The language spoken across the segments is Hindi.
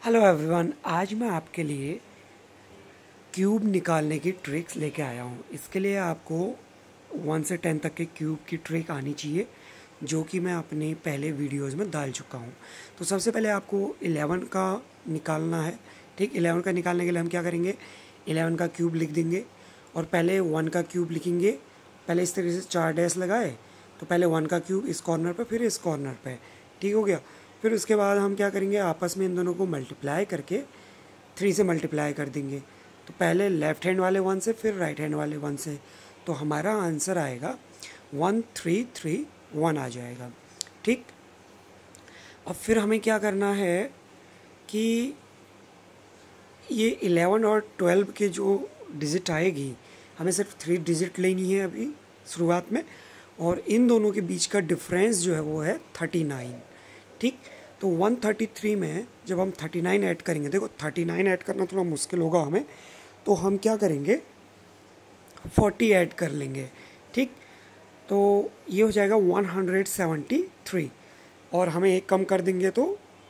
हेलो एवरीवन, आज मैं आपके लिए क्यूब निकालने की ट्रिक्स लेके आया हूँ। इसके लिए आपको 1 से 10 तक के क्यूब की ट्रिक आनी चाहिए, जो कि मैं अपने पहले वीडियोस में डाल चुका हूँ। तो सबसे पहले आपको 11 का निकालना है। ठीक, 11 का निकालने के लिए हम क्या करेंगे, 11 का क्यूब लिख देंगे और पहले 1 का क्यूब लिखेंगे। पहले इस तरीके से 4 डैश लगाए, तो पहले 1 का क्यूब इस कॉर्नर पर, फिर इस कॉर्नर पर। ठीक हो गया। फिर उसके बाद हम क्या करेंगे, आपस में इन दोनों को मल्टीप्लाई करके 3 से मल्टीप्लाई कर देंगे। तो पहले लेफ्ट हैंड वाले 1 से, फिर राइट हैंड वाले 1 से। तो हमारा आंसर आएगा 1331 आ जाएगा। ठीक, अब फिर हमें क्या करना है कि ये 11 और 12 के जो डिजिट आएगी, हमें सिर्फ 3 डिजिट लेनी है अभी शुरुआत में, और इन दोनों के बीच का डिफरेंस जो है वो है 39। ठीक, तो 133 में जब हम 39 ऐड करेंगे, देखो 39 ऐड करना थोड़ा मुश्किल होगा हमें, तो हम क्या करेंगे 40 ऐड कर लेंगे। ठीक, तो ये हो जाएगा 173, और हमें एक कम कर देंगे तो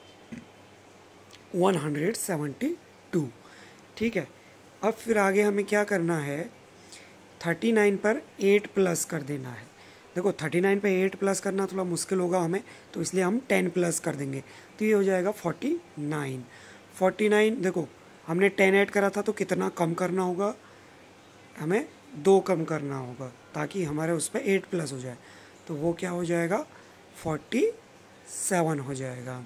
172। ठीक है, अब फिर आगे हमें क्या करना है, 39 पर 8 प्लस कर देना है। देखो 39 पे 8 प्लस करना थोड़ा मुश्किल होगा हमें, तो इसलिए हम 10 प्लस कर देंगे, तो ये हो जाएगा 49। 49, देखो हमने 10 ऐड करा था, तो कितना कम करना होगा, हमें 2 कम करना होगा ताकि हमारे उस पर 8 प्लस हो जाए। तो वो क्या हो जाएगा, 47 हो जाएगा।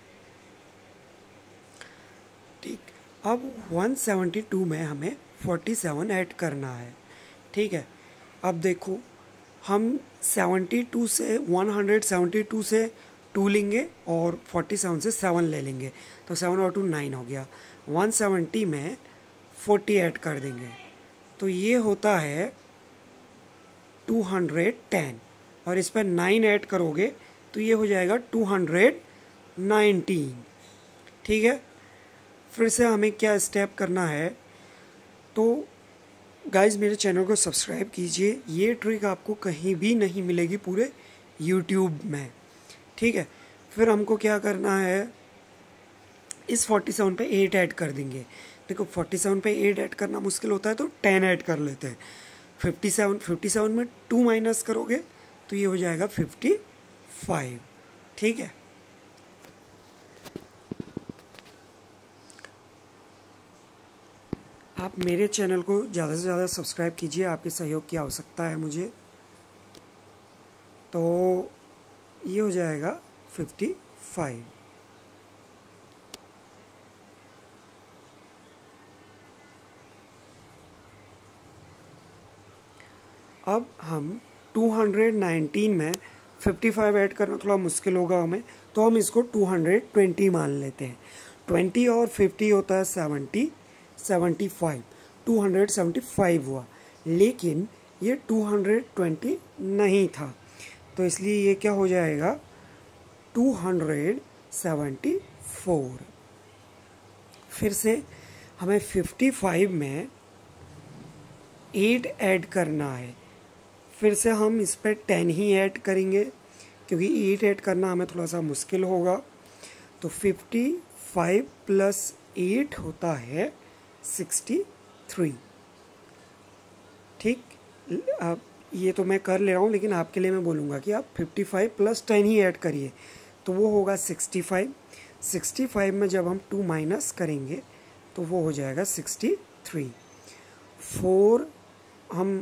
ठीक, अब 172 में हमें 47 ऐड करना है। ठीक है, अब देखो हम 172 से 2 लेंगे और 47 से 7 ले लेंगे, तो 7 और 2 9 हो गया। 170 में 40 ऐड कर देंगे, तो ये होता है 210, और इस पर 9 ऐड करोगे तो ये हो जाएगा 219। ठीक है, फिर से हमें क्या स्टेप करना है, तो गाइज मेरे चैनल को सब्सक्राइब कीजिए। ये ट्रिक आपको कहीं भी नहीं मिलेगी पूरे यूट्यूब में। ठीक है, फिर हमको क्या करना है, इस 47 पे 8 ऐड कर देंगे। देखो 47 पे 8 ऐड करना मुश्किल होता है, तो 10 ऐड कर लेते हैं। 57 में 2 माइनस करोगे तो ये हो जाएगा 55। ठीक है, आप मेरे चैनल को ज़्यादा से ज़्यादा सब्सक्राइब कीजिए, आपके सहयोग की आवश्यकता है मुझे। तो ये हो जाएगा 55। अब हम 219 में 55 ऐड करना थोड़ा मुश्किल होगा हमें, तो हम इसको 220 मान लेते हैं। 20 और 50 होता है 70, 75, 275 हुआ, लेकिन ये 220 नहीं था, तो इसलिए ये क्या हो जाएगा 274। फिर से हमें 55 में 8 ऐड करना है। फिर से हम इस पर 10 ही ऐड करेंगे, क्योंकि 8 ऐड करना हमें थोड़ा सा मुश्किल होगा। तो 55 प्लस 8 होता है 63। ठीक, अब ये तो मैं कर ले रहा हूँ, लेकिन आपके लिए मैं बोलूँगा कि आप 55 प्लस 10 ही ऐड करिए, तो वो होगा 65। 65 में जब हम 2 माइनस करेंगे तो वो हो जाएगा 63। 4 हम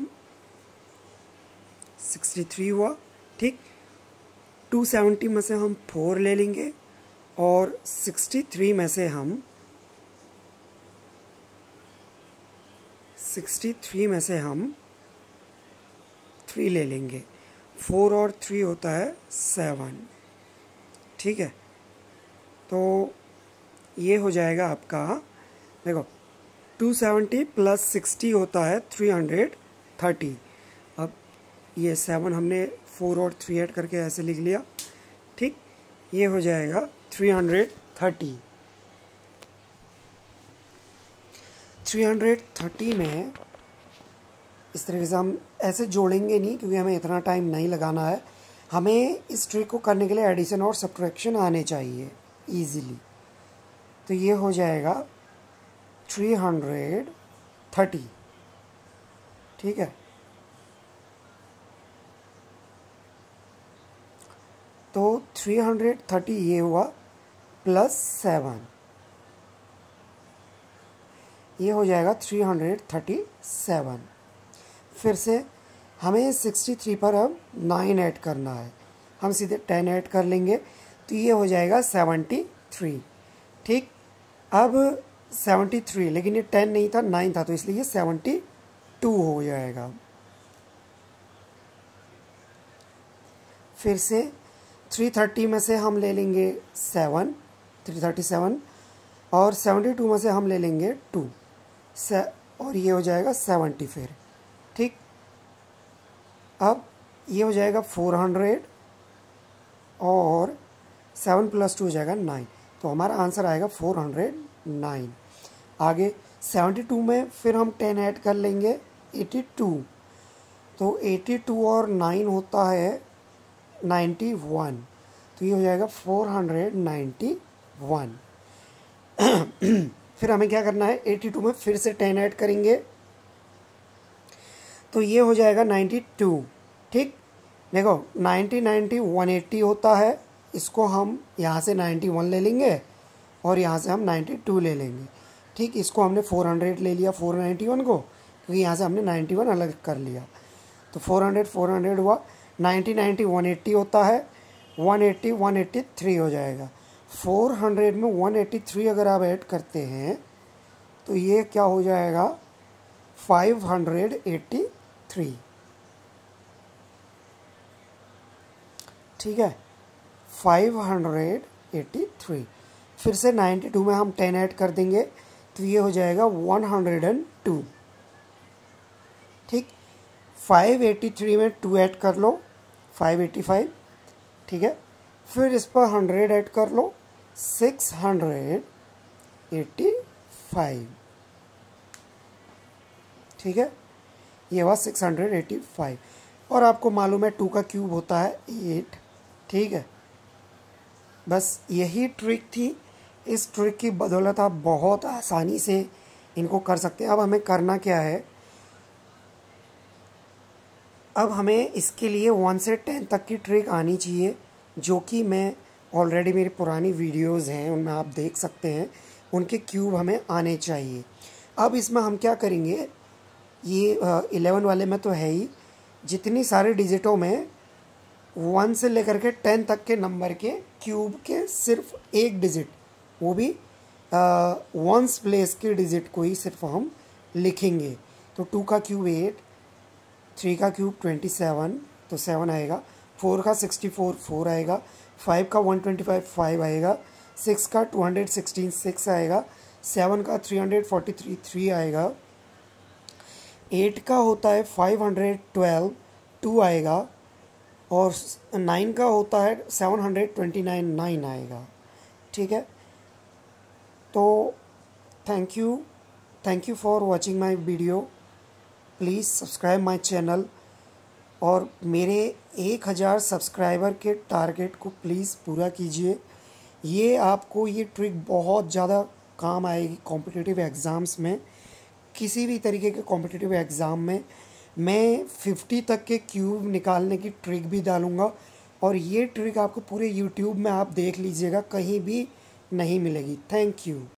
63 हुआ। ठीक, 270 में से हम 4 ले लेंगे और 63 में से हम 3 ले लेंगे। 4 और 3 होता है 7। ठीक है, तो ये हो जाएगा आपका, देखो 270 प्लस 60 होता है 330। अब ये 7 हमने 4 और 3 ऐड करके ऐसे लिख लिया। ठीक, ये हो जाएगा 330। 330 में इस तरीके से हम ऐसे जोड़ेंगे नहीं, क्योंकि हमें इतना टाइम नहीं लगाना है। हमें इस ट्रिक को करने के लिए एडिशन और सब्ट्रैक्शन आने चाहिए इजीली। तो ये हो जाएगा 330, ठीक है। तो 330 ये हुआ प्लस 7, ये हो जाएगा 337। फिर से हमें 63 पर अब 9 ऐड करना है, हम सीधे 10 ऐड कर लेंगे तो ये हो जाएगा 73, ठीक। अब 73, लेकिन ये 10 नहीं था, 9 था, तो इसलिए ये 72 हो जाएगा। फिर से 330 में से हम ले लेंगे 7, 337, और 72 में से हम ले लेंगे 2, और ये हो जाएगा 70 फिर, ठीक। अब ये हो जाएगा 400 और 7 + 2 हो जाएगा 9, तो हमारा आंसर आएगा 409। आगे 72 में फिर हम 10 ऐड कर लेंगे 82, तो 82 और 9 होता है 91, तो ये हो जाएगा 491। फिर हमें क्या करना है, 82 में फिर से 10 ऐड करेंगे तो ये हो जाएगा 92, ठीक। देखो 90 90 180 होता है, इसको हम यहाँ से 91 ले लेंगे और यहाँ से हम 92 ले लेंगे, ठीक। इसको हमने 400 ले लिया 491 को, क्योंकि यहाँ से हमने 91 अलग कर लिया, तो 400 400 हुआ। 90 90 180 होता है, 180 183 हो जाएगा। 400 में 183 अगर आप ऐड करते हैं तो ये क्या हो जाएगा, 583, ठीक है, 583। फिर से 92 में हम 10 ऐड कर देंगे तो ये हो जाएगा 102, ठीक। 583 में 2 ऐड कर लो 585, ठीक है। फिर इस पर 100 ऐड कर लो 685, ठीक है, ये हुआ 685। और आपको मालूम है 2 का क्यूब होता है 8, ठीक है। बस यही ट्रिक थी, इस ट्रिक की बदौलत आप बहुत आसानी से इनको कर सकते हैं। अब हमें करना क्या है, अब हमें इसके लिए 1 से 10 तक की ट्रिक आनी चाहिए, जो कि मैं ऑलरेडी मेरी पुरानी वीडियोस हैं उनमें आप देख सकते हैं, उनके क्यूब हमें आने चाहिए। अब इसमें हम क्या करेंगे, ये 11 वाले में तो है ही, जितनी सारे डिजिटों में 1 से लेकर के 10 तक के नंबर के क्यूब के सिर्फ एक डिजिट, वो भी वंस प्लेस के डिजिट को ही सिर्फ हम लिखेंगे। तो 2 का क्यूब 8, 3 का क्यूब 27, तो 7 आएगा, 4 का 64 4 आएगा, 5 का 125 5 आएगा, 6 का 216 6 आएगा, 7 का 343 3 आएगा, 8 का होता है 512 2 आएगा, और 9 का होता है 729 9 आएगा, ठीक है। तो thank you for watching my video, please subscribe my channel, और मेरे 1000 सब्सक्राइबर के टारगेट को प्लीज़ पूरा कीजिए। ये आपको ये ट्रिक बहुत ज़्यादा काम आएगी कॉम्पिटिटिव एग्ज़ाम्स में, किसी भी तरीके के कॉम्पिटिटिव एग्ज़ाम में। मैं 50 तक के क्यूब निकालने की ट्रिक भी डालूँगा, और ये ट्रिक आपको पूरे यूट्यूब में आप देख लीजिएगा, कहीं भी नहीं मिलेगी। Thank you.